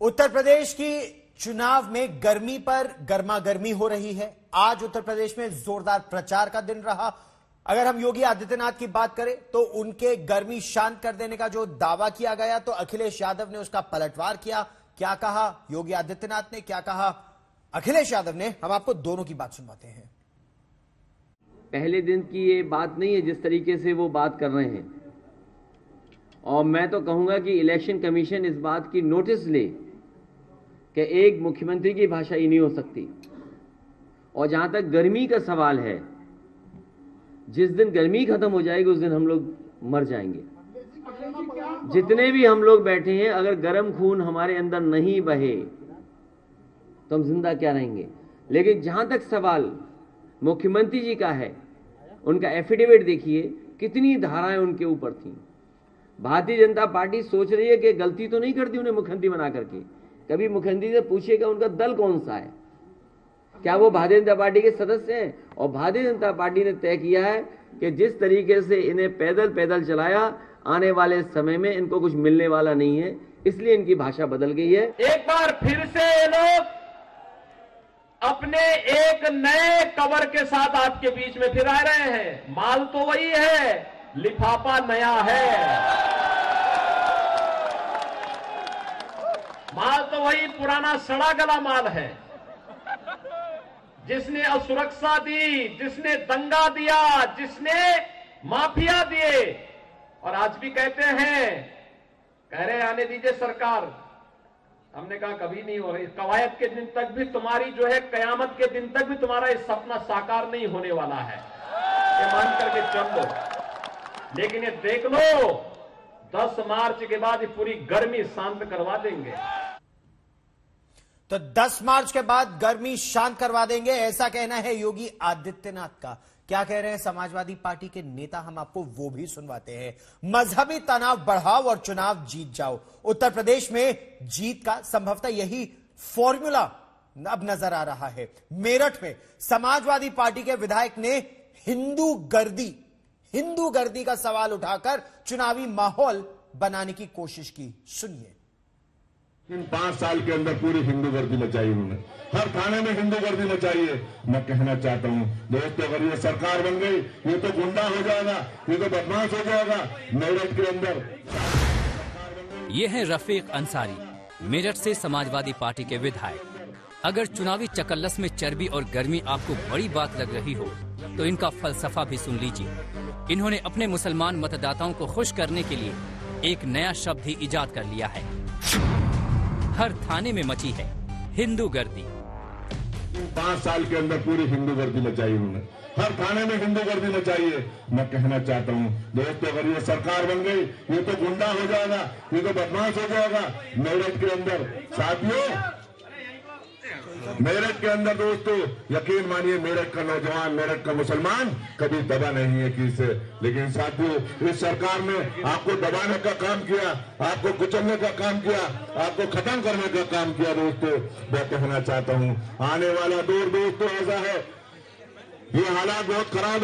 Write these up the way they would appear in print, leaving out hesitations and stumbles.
उत्तर प्रदेश की चुनाव में गर्मी पर गर्मागर्मी हो रही है। आज उत्तर प्रदेश में जोरदार प्रचार का दिन रहा। अगर हम योगी आदित्यनाथ की बात करें तो उनके गर्मी शांत कर देने का जो दावा किया गया तो अखिलेश यादव ने उसका पलटवार किया। क्या कहा योगी आदित्यनाथ ने, क्या कहा अखिलेश यादव ने, हम आपको दोनों की बात सुनवाते हैं। पहले दिन की ये बात नहीं है जिस तरीके से वो बात कर रहे हैं, और मैं तो कहूंगा कि इलेक्शन कमीशन इस बात की नोटिस ले कि एक मुख्यमंत्री की भाषा ही नहीं हो सकती। और जहां तक गर्मी का सवाल है, जिस दिन गर्मी खत्म हो जाएगी उस दिन हम लोग मर जाएंगे। जितने भी हम लोग बैठे हैं, अगर गर्म खून हमारे अंदर नहीं बहे तो हम जिंदा क्या रहेंगे। लेकिन जहां तक सवाल मुख्यमंत्री जी का है, उनका एफिडेविट देखिए, कितनी धाराएं उनके ऊपर थी। भारतीय जनता पार्टी सोच रही है कि गलती तो नहीं करती उन्हें मुख्यमंत्री बना करके। कभी मुख्यमंत्री से पूछिएगा उनका दल कौन सा है, क्या वो भारतीय जनता पार्टी के सदस्य हैं। और भारतीय जनता पार्टी ने तय किया है कि जिस तरीके से इन्हें पैदल पैदल चलाया, आने वाले समय में इनको कुछ मिलने वाला नहीं है, इसलिए इनकी भाषा बदल गई है। एक बार फिर से ये लोग अपने एक नए कवर के साथ आपके बीच में फिर आ रहे हैं। माल तो वही है, लिफाफा नया है। माल तो वही पुराना सड़ा गला माल है। जिसने असुरक्षा दी, जिसने दंगा दिया, जिसने माफिया दिए, और आज भी कहते हैं, कह रहे आने दीजिए सरकार। हमने कहा कभी नहीं हो रही। कवायद के दिन तक भी तुम्हारी जो है, कयामत के दिन तक भी तुम्हारा ये सपना साकार नहीं होने वाला है, ये मान करके चल लो। लेकिन ये देख लो, 10 मार्च के बाद ये पूरी गर्मी शांत करवा देंगे। तो 10 मार्च के बाद गर्मी शांत करवा देंगे, ऐसा कहना है योगी आदित्यनाथ का। क्या कह रहे हैं समाजवादी पार्टी के नेता, हम आपको वो भी सुनवाते हैं। मजहबी तनाव बढ़ाओ और चुनाव जीत जाओ। उत्तर प्रदेश में जीत का संभवतः यही फॉर्मूला अब नजर आ रहा है। मेरठ में समाजवादी पार्टी के विधायक ने हिंदू गर्दी का सवाल उठाकर चुनावी माहौल बनाने की कोशिश की। सुनिए। इन 5 साल के अंदर पूरी हिंदू गर्दी मचाई उन्होंने, हर थाने में हिंदू गर्दी मचाई है। मैं कहना चाहता हूं दोस्तों, अगर ये सरकार बन गई, ये तो गुंडा हो जाएगा, ये तो बदमाश हो जाएगा। मेरठ के अंदर ये है रफीक अंसारी, मेरठ से समाजवादी पार्टी के विधायक। अगर चुनावी चकल्लस में चर्बी और गर्मी आपको बड़ी बात लग रही हो तो इनका फलसफा भी सुन लीजिए। इन्होंने अपने मुसलमान मतदाताओं को खुश करने के लिए एक नया शब्द ही इजाद कर लिया है। हर थाने में मची है हिंदू गर्दी। 5 साल के अंदर पूरी हिंदू गर्दी मचाई उन्होंने, हर थाने में हिंदू गर्दी मचाई है। मैं कहना चाहता हूं दोस्तों, अगर ये सरकार बन गई, ये तो गुंडा हो जाएगा, ये तो बदमाश हो जाएगा। मेरठ के अंदर साथियों, मेरठ के अंदर दोस्तों, यकीन मानिए, मेरठ का नौजवान, मेरठ का मुसलमान कभी दबा नहीं है किसी से। लेकिन साथियों, इस सरकार ने आपको दबाने का काम किया, आपको कुचलने का काम किया, आपको खत्म करने का काम किया। दोस्तों, मैं कहना चाहता हूं, आने वाला दौर दोस्तों ऐसा है, ये हालात बहुत खराब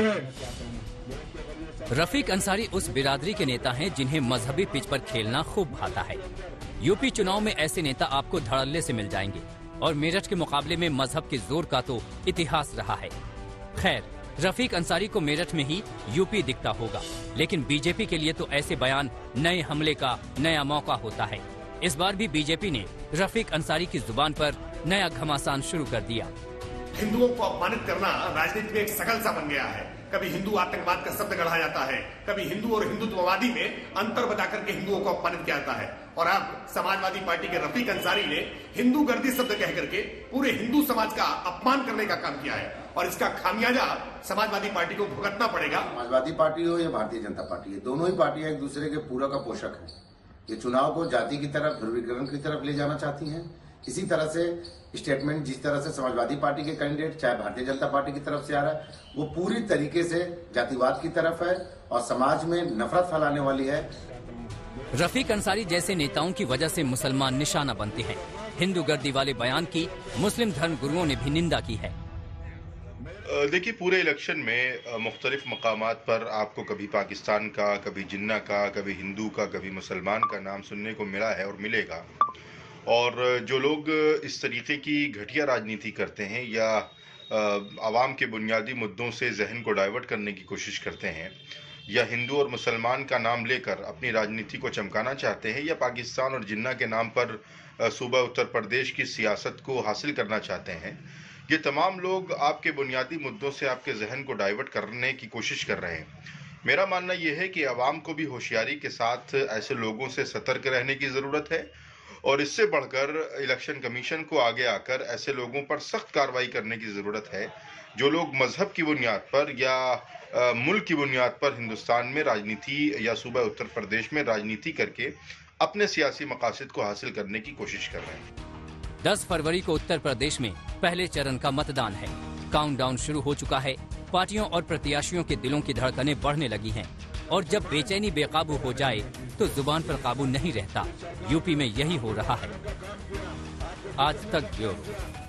है। रफीक अंसारी उस बिरादरी के नेता हैं जिन्हें मजहबी पिच पर खेलना खूब भाता है। यूपी चुनाव में ऐसे नेता आपको धड़ल्ले से मिल जाएंगे, और मेरठ के मुकाबले में मजहब के जोर का तो इतिहास रहा है। खैर, रफीक अंसारी को मेरठ में ही यूपी दिखता होगा, लेकिन बीजेपी के लिए तो ऐसे बयान नए हमले का नया मौका होता है। इस बार भी बीजेपी ने रफीक अंसारी की जुबान पर नया घमासान शुरू कर दिया। हिंदुओं को अपमानित करना राजनीति में एक शकल सा बन गया है। कभी हिंदू आतंकवाद का शब्द गढ़ा जाता है, कभी हिंदू और हिंदुत्ववादी में अंतर बता करके हिंदुओं को अपमानित किया जाता है। और अब समाजवादी पार्टी के रफीक अंसारी ने हिंदू गर्दी शब्द कह करके पूरे हिंदू समाज का अपमान करने का काम किया है, और इसका खामियाजा समाजवादी पार्टी को भुगतना पड़ेगा। समाजवादी पार्टी हो या भारतीय जनता पार्टी है, दोनों ही पार्टियां एक दूसरे के पूरक का पोषक है। ये चुनाव को जाति की तरफ, ध्रुवीकरण की तरफ ले जाना चाहती हैं। इसी तरह से स्टेटमेंट जिस तरह से समाजवादी पार्टी के कैंडिडेट चाहे भारतीय जनता पार्टी की तरफ से आ रहा है, वो पूरी तरीके से जातिवाद की तरफ है और समाज में नफरत फैलाने वाली है। रफीक अंसारी जैसे नेताओं की वजह से मुसलमान निशाना बनते हैं। हिंदू गर्दी वाले बयान की मुस्लिम धर्म गुरुओं ने भी निंदा की है। देखिए, पूरे इलेक्शन में मुख्तलिफ मकामात पर आपको कभी पाकिस्तान का, कभी जिन्ना का, कभी हिंदू का, कभी मुसलमान का नाम सुनने को मिला है और मिलेगा। और जो लोग इस तरीके की घटिया राजनीति करते हैं या आवाम के बुनियादी मुद्दों से जहन को डाइवर्ट करने की कोशिश करते हैं या हिंदू और मुसलमान का नाम लेकर अपनी राजनीति को चमकाना चाहते हैं या पाकिस्तान और जिन्ना के नाम पर सूबा उत्तर प्रदेश की सियासत को हासिल करना चाहते हैं, ये तमाम लोग आपके बुनियादी मुद्दों से आपके जहन को डाइवर्ट करने की कोशिश कर रहे हैं। मेरा मानना यह है कि आवाम को भी होशियारी के साथ ऐसे लोगों से सतर्क रहने की ज़रूरत है और इससे बढ़कर इलेक्शन कमीशन को आगे आकर ऐसे लोगों पर सख्त कार्रवाई करने की ज़रूरत है जो लोग मजहब की बुनियाद पर या मुल्क की बुनियाद पर हिंदुस्तान में राजनीति या सूबा उत्तर प्रदेश में राजनीति करके अपने सियासी मकासद को हासिल करने की कोशिश कर रहे हैं। 10 फरवरी को उत्तर प्रदेश में पहले चरण का मतदान है। काउंटडाउन शुरू हो चुका है। पार्टियों और प्रत्याशियों के दिलों की धड़कनें बढ़ने लगी हैं और जब बेचैनी बेकाबू हो जाए तो जुबान पर काबू नहीं रहता। यूपी में यही हो रहा है। आज तक ब्यूरो।